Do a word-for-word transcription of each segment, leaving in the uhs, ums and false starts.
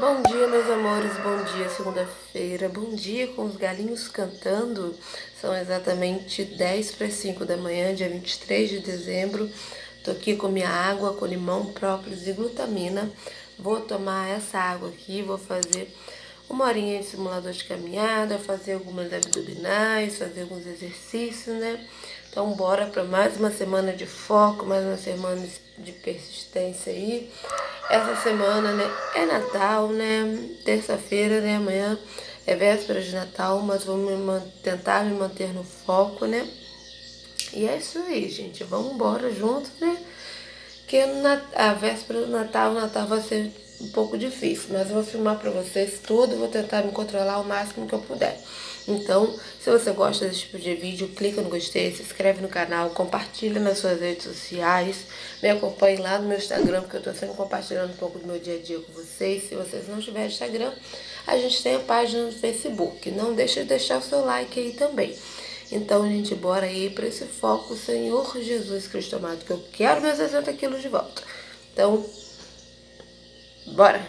Bom dia, meus amores, bom dia, segunda-feira, bom dia com os galinhos cantando. São exatamente dez para as cinco da manhã, dia vinte e três de dezembro. Tô aqui com minha água com limão, própolis e glutamina. Vou tomar essa água aqui, vou fazer uma horinha de simulador de caminhada, fazer algumas abdominais, fazer alguns exercícios, né? Então bora para mais uma semana de foco, mais uma semana de persistência aí. Essa semana, né, é Natal, né, terça-feira, né, amanhã é véspera de Natal, mas vou me tentar me manter no foco, né. E é isso aí, gente, vamos embora junto, né, que na, a véspera do Natal, o Natal vai ser um pouco difícil, mas eu vou filmar pra vocês tudo, vou tentar me controlar o máximo que eu puder. Então, se você gosta desse tipo de vídeo, clica no gostei, se inscreve no canal, compartilha nas suas redes sociais, me acompanhe lá no meu Instagram, porque eu tô sempre compartilhando um pouco do meu dia a dia com vocês. Se vocês não tiverem Instagram, a gente tem a página no Facebook. Não deixe de deixar o seu like aí também. Então, gente, bora aí para esse foco, Senhor Jesus Cristo amado, que eu quero meus sessenta quilos de volta. Então, bora!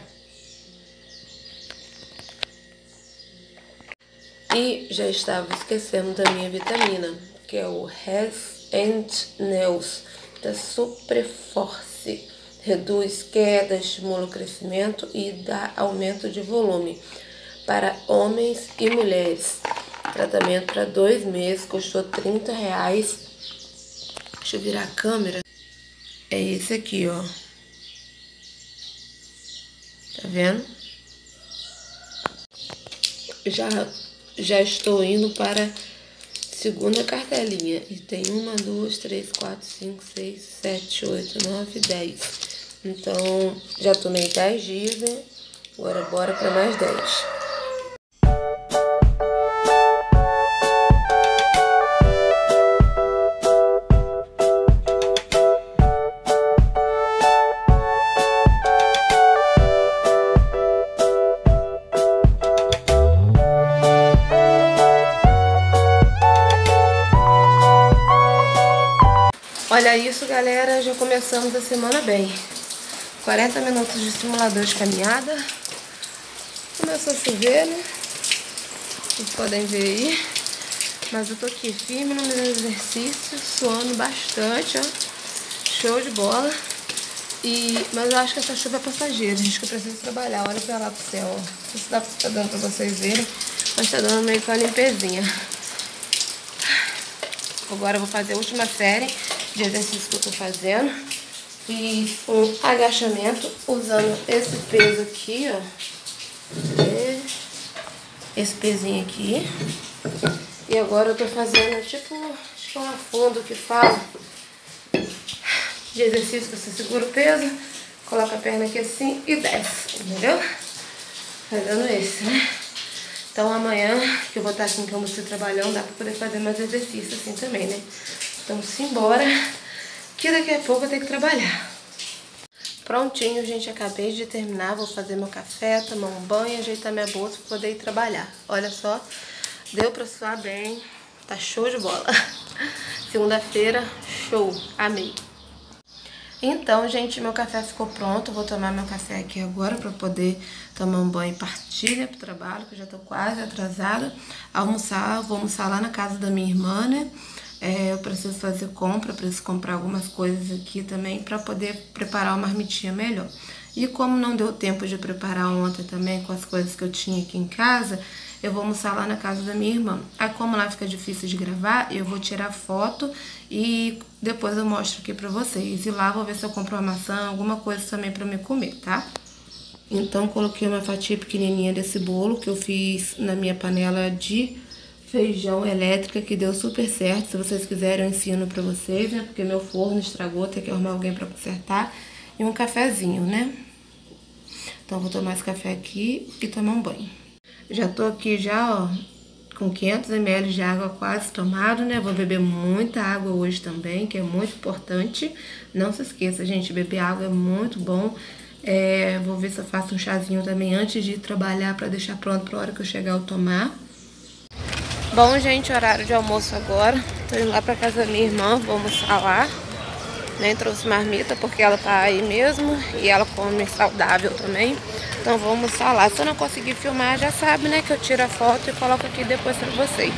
E já estava esquecendo da minha vitamina, que é o Health and Nails da Supreforce. Reduz queda, estimula o crescimento e dá aumento de volume para homens e mulheres. Tratamento para dois meses, custou trinta reais. Deixa eu virar a câmera. É esse aqui, ó. Tá vendo? Já... Já estou indo para a segunda cartelinha. E tem uma, duas, três, quatro, cinco, seis, sete, oito, nove, dez. Então, já tomei dez dias, né? Agora bora para mais dez. Olha isso, galera, já começamos a semana bem. quarenta minutos de simulador de caminhada. Começou a chover, né? Vocês podem ver aí. Mas eu tô aqui firme no meu exercício, suando bastante, ó. Show de bola. E... Mas eu acho que essa chuva é passageira, gente, que eu preciso trabalhar. Olha pra lá pro céu, ó. Não sei se dá pra, tá dando pra vocês verem, mas tá dando meio que uma limpezinha. Agora eu vou fazer a última série de exercício que eu tô fazendo. Fiz um agachamento usando esse peso aqui, ó. Esse pezinho aqui. E agora eu tô fazendo tipo, acho que é um afundo que fala de exercício que você segura o peso, coloca a perna aqui assim e desce, entendeu? Fazendo esse, né? Então amanhã, que eu vou estar aqui em Cambuci trabalhando, dá pra poder fazer mais exercício assim também, né? Então simbora, que daqui a pouco eu tenho que trabalhar. Prontinho, gente, acabei de terminar, vou fazer meu café, tomar um banho, ajeitar minha bolsa pra poder ir trabalhar. Olha só, deu pra suar bem, tá show de bola. Segunda-feira, show, amei. Então, gente, meu café ficou pronto, vou tomar meu café aqui agora pra poder tomar um banho e partir, né, pro trabalho, que eu já tô quase atrasada. Almoçar, vou almoçar lá na casa da minha irmã, né? É, eu preciso fazer compra, preciso comprar algumas coisas aqui também para poder preparar uma marmitinha melhor. E como não deu tempo de preparar ontem também com as coisas que eu tinha aqui em casa, eu vou almoçar lá na casa da minha irmã. Aí como lá fica difícil de gravar, eu vou tirar foto e depois eu mostro aqui pra vocês. E lá vou ver se eu compro uma maçã, alguma coisa também pra me comer, tá? Então coloquei uma fatia pequenininha desse bolo que eu fiz na minha panela de feijão elétrica, que deu super certo. Se vocês quiserem eu ensino pra vocês, né? Porque meu forno estragou, tem que arrumar alguém pra consertar. E um cafezinho, né? Então vou tomar esse café aqui e tomar um banho. Já tô aqui já, ó, com quinhentos mililitros de água quase tomado, né? Vou beber muita água hoje também, que é muito importante. Não se esqueça, gente, beber água é muito bom. É, vou ver se eu faço um chazinho também antes de ir trabalhar pra deixar pronto pra hora que eu chegar eu tomar. Bom, gente, horário de almoço agora. Tô indo lá pra casa da minha irmã, vou almoçar lá. Nem trouxe marmita porque ela tá aí mesmo e ela come saudável também. Então vou almoçar lá. Se eu não conseguir filmar, já sabe, né, que eu tiro a foto e coloco aqui depois pra vocês.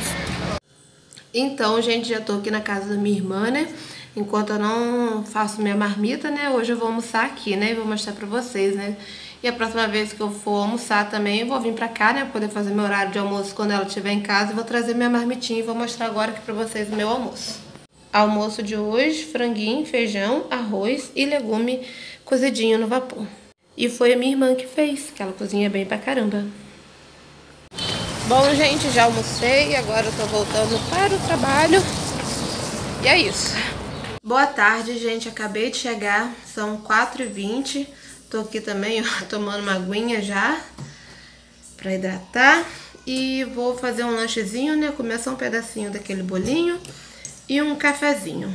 Então, gente, já tô aqui na casa da minha irmã, né? Enquanto eu não faço minha marmita, né? Hoje eu vou almoçar aqui, né? E vou mostrar pra vocês, né? E a próxima vez que eu for almoçar também, eu vou vir pra cá, né? Pra poder fazer meu horário de almoço quando ela estiver em casa. Eu vou trazer minha marmitinha e vou mostrar agora aqui pra vocês o meu almoço. Almoço de hoje, franguinho, feijão, arroz e legume cozidinho no vapor. E foi a minha irmã que fez, que ela cozinha bem pra caramba. Bom, gente, já almocei, agora eu tô voltando para o trabalho. E é isso. Boa tarde, gente, acabei de chegar, são quatro e vinte. Tô aqui também, ó, tomando uma aguinha já, pra hidratar. E vou fazer um lanchezinho, né, comer só um pedacinho daquele bolinho e um cafezinho.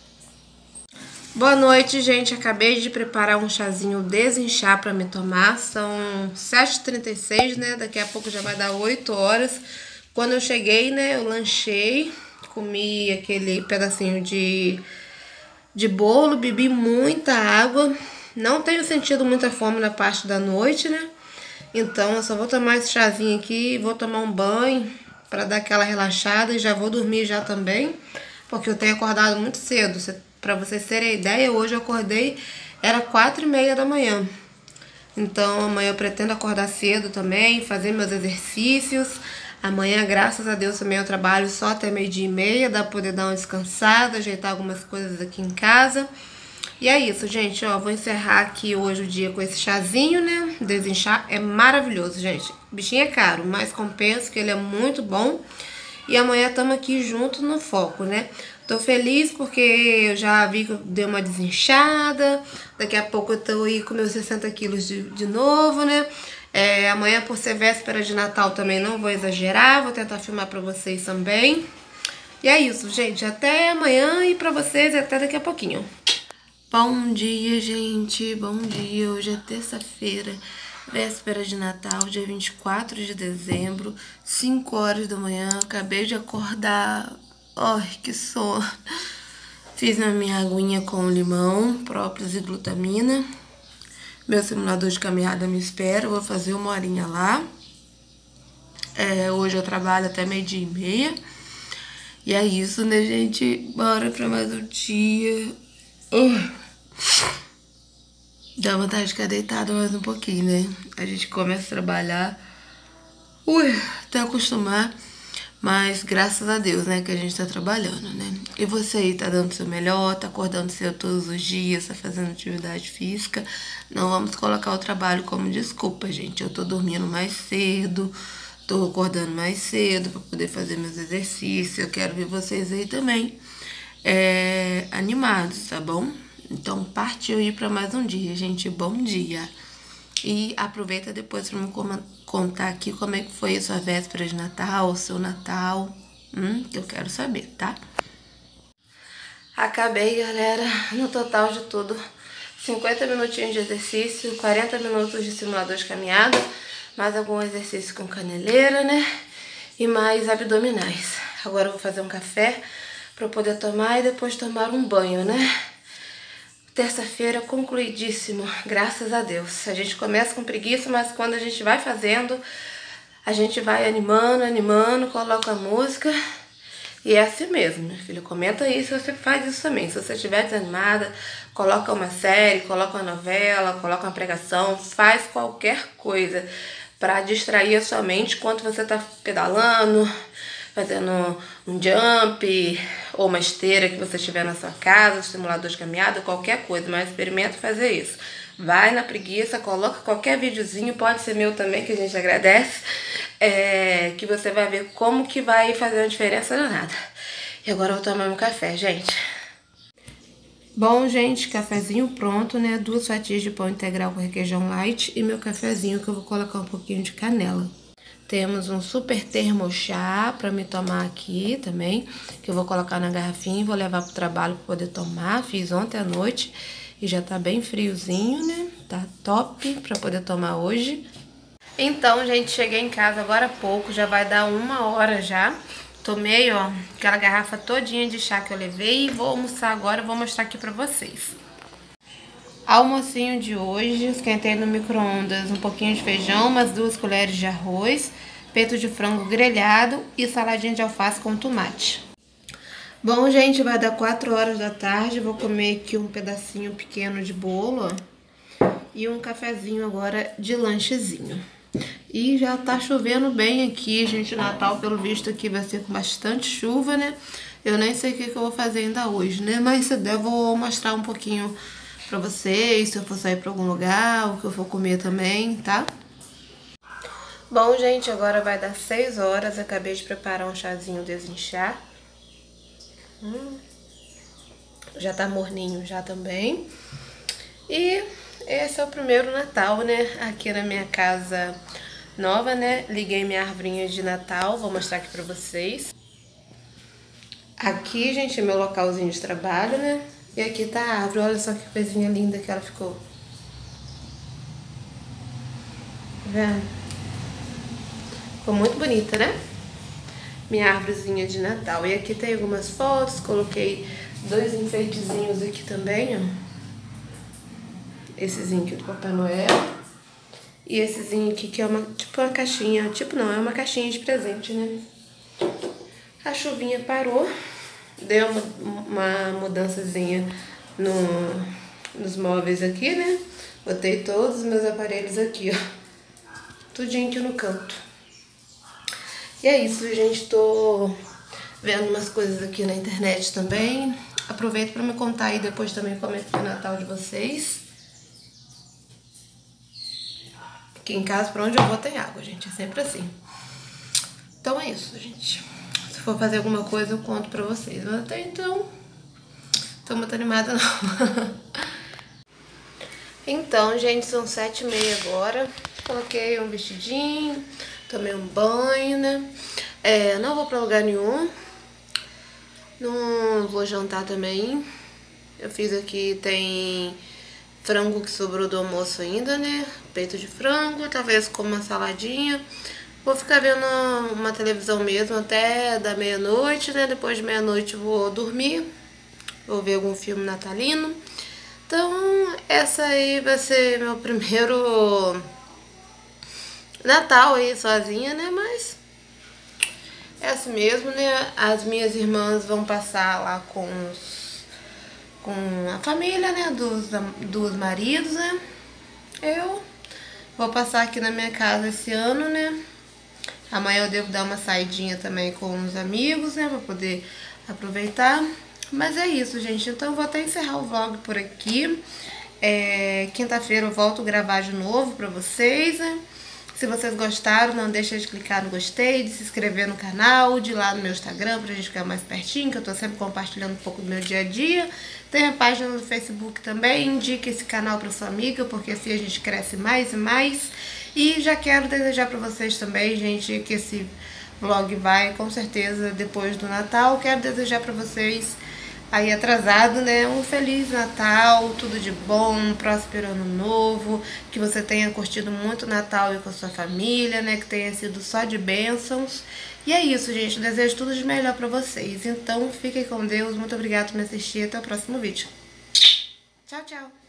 Boa noite, gente. Acabei de preparar um chazinho desinchar pra me tomar. São sete e trinta e seis, né? Daqui a pouco já vai dar oito horas. Quando eu cheguei, né, eu lanchei, comi aquele pedacinho de, de bolo, bebi muita água. Não tenho sentido muita fome na parte da noite, né? Então eu só vou tomar esse chazinho aqui, vou tomar um banho pra dar aquela relaxada e já vou dormir já também, porque eu tenho acordado muito cedo. Pra vocês terem ideia, hoje eu acordei, era quatro e meia da manhã. Então amanhã eu pretendo acordar cedo também, fazer meus exercícios. Amanhã, graças a Deus, também eu trabalho só até meio-dia e meia, dá pra poder dar uma descansada, ajeitar algumas coisas aqui em casa. E é isso, gente, ó, vou encerrar aqui hoje o dia com esse chazinho, né? Desinchar é maravilhoso, gente. O bichinho é caro, mas compensa que ele é muito bom. E amanhã estamos aqui junto no foco, né? Tô feliz porque eu já vi que eu dei uma desinchada. Daqui a pouco eu tô aí com meus sessenta quilos de, de novo, né? É, amanhã, por ser véspera de Natal, também não vou exagerar. Vou tentar filmar pra vocês também. E é isso, gente. Até amanhã e pra vocês até daqui a pouquinho. Bom dia, gente. Bom dia. Hoje é terça-feira, véspera de Natal, dia vinte e quatro de dezembro, cinco horas da manhã. Acabei de acordar. Ai, que sono. Fiz a minha aguinha com limão, própolis e glutamina. Meu simulador de caminhada me espera. Eu vou fazer uma horinha lá. É, hoje eu trabalho até meio-dia e meia. E é isso, né, gente? Bora pra mais um dia. Uh. Dá vontade de ficar deitada mais um pouquinho, né? A gente começa a trabalhar. Ui, até acostumar. Mas graças a Deus, né, que a gente tá trabalhando, né? E você aí, tá dando o seu melhor, tá acordando cedo todos os dias, tá fazendo atividade física. Não vamos colocar o trabalho como desculpa, gente. Eu tô dormindo mais cedo, tô acordando mais cedo pra poder fazer meus exercícios. Eu quero ver vocês aí também é, animados, tá bom? Então partiu aí pra mais um dia, gente. Bom dia! E aproveita depois pra me contar aqui como é que foi a sua véspera de Natal, o seu Natal, hum, que eu quero saber, tá? Acabei, galera, no total de tudo, cinquenta minutinhos de exercício, quarenta minutos de simulador de caminhada, mais algum exercício com caneleira, né? E mais abdominais. Agora eu vou fazer um café pra eu poder tomar e depois tomar um banho, né? Terça-feira concluidíssimo, graças a Deus. A gente começa com preguiça, mas quando a gente vai fazendo, a gente vai animando, animando, coloca a música. E é assim mesmo, minha filha. Comenta aí se você faz isso também. Se você estiver desanimada, coloca uma série, coloca uma novela, coloca uma pregação, faz qualquer coisa para distrair a sua mente enquanto você tá pedalando, fazendo um jump ou uma esteira que você tiver na sua casa, um simulador de caminhada, qualquer coisa, mas experimenta fazer isso. Vai na preguiça, coloca qualquer videozinho, pode ser meu também, que a gente agradece, é, que você vai ver como que vai fazer uma diferença danada. E agora eu vou tomar meu café, gente. Bom, gente, cafezinho pronto, né? Duas fatias de pão integral com requeijão light e meu cafezinho que eu vou colocar um pouquinho de canela. Temos um super termochá para me tomar aqui também, que eu vou colocar na garrafinha e vou levar pro trabalho para poder tomar. Fiz ontem à noite e já tá bem friozinho, né? Tá top para poder tomar hoje. Então, gente, cheguei em casa agora há pouco, já vai dar uma hora já. Tomei, ó, aquela garrafa todinha de chá que eu levei e vou almoçar agora, vou mostrar aqui pra vocês. Almocinho de hoje, esquentei no micro-ondas um pouquinho de feijão, umas duas colheres de arroz, peito de frango grelhado e saladinha de alface com tomate. Bom, gente, vai dar quatro horas da tarde, vou comer aqui um pedacinho pequeno de bolo, ó, e um cafezinho agora de lanchezinho. E já tá chovendo bem aqui, gente, Natal, pelo visto aqui vai ser com bastante chuva, né? Eu nem sei o que, que eu vou fazer ainda hoje, né? Mas se der, eu vou mostrar um pouquinho pra vocês, se eu for sair pra algum lugar, o que eu for comer também, tá? Bom, gente, agora vai dar seis horas, acabei de preparar um chazinho desinchar. Hum, já tá morninho já também. E esse é o primeiro Natal, né? Aqui na minha casa nova, né? Liguei minha arvorinha de Natal, vou mostrar aqui pra vocês. Aqui, gente, é meu localzinho de trabalho, né? E aqui tá a árvore, olha só que coisinha linda que ela ficou. Tá vendo? Ficou muito bonita, né? Minha árvorezinha de Natal. E aqui tem algumas fotos, coloquei dois enfeitezinhos aqui também, ó. Essezinho aqui do Papai Noel. E essezinho aqui que é uma, tipo uma caixinha, tipo não, é uma caixinha de presente, né? A chuvinha parou, deu uma, uma mudançazinha no, nos móveis aqui, né? Botei todos os meus aparelhos aqui, ó. Tudinho aqui no canto. E é isso, gente, tô vendo umas coisas aqui na internet também. Aproveito pra me contar aí depois também como é que foi o Natal de vocês. Aqui em casa, pra onde eu vou, tem água, gente, é sempre assim. Então é isso, gente. Se for fazer alguma coisa, eu conto pra vocês. Mas até então, tô muito animada, não. Então, gente, são sete e meia agora. Coloquei um vestidinho, tomei um banho, né? É, não vou pra lugar nenhum. Não vou jantar também. Eu fiz aqui, tem frango que sobrou do almoço ainda, né? Peito de frango, talvez com uma saladinha. Vou ficar vendo uma televisão mesmo até da meia-noite, né? Depois de meia-noite vou dormir. Vou ver algum filme natalino. Então, essa aí vai ser meu primeiro Natal aí sozinha, né? Mas é assim mesmo, né? As minhas irmãs vão passar lá com, os, com a família, né? Dos, dos maridos, né? Eu vou passar aqui na minha casa esse ano, né? Amanhã eu devo dar uma saidinha também com os amigos, né? Pra poder aproveitar. Mas é isso, gente. Então eu vou até encerrar o vlog por aqui. É, quinta-feira eu volto a gravar de novo pra vocês, né? Se vocês gostaram, não deixem de clicar no gostei, de se inscrever no canal, de ir lá no meu Instagram pra gente ficar mais pertinho, que eu tô sempre compartilhando um pouco do meu dia a dia. Tem a página no Facebook também, indique esse canal pra sua amiga, porque assim a gente cresce mais e mais. E já quero desejar pra vocês também, gente, que esse vlog vai com certeza depois do Natal. Quero desejar pra vocês aí atrasado, né? Um Feliz Natal, tudo de bom, um próspero ano novo, que você tenha curtido muito o Natal e com a sua família, né? Que tenha sido só de bênçãos. E é isso, gente. Eu desejo tudo de melhor pra vocês. Então, fiquem com Deus. Muito obrigada por me assistir. Até o próximo vídeo. Tchau, tchau.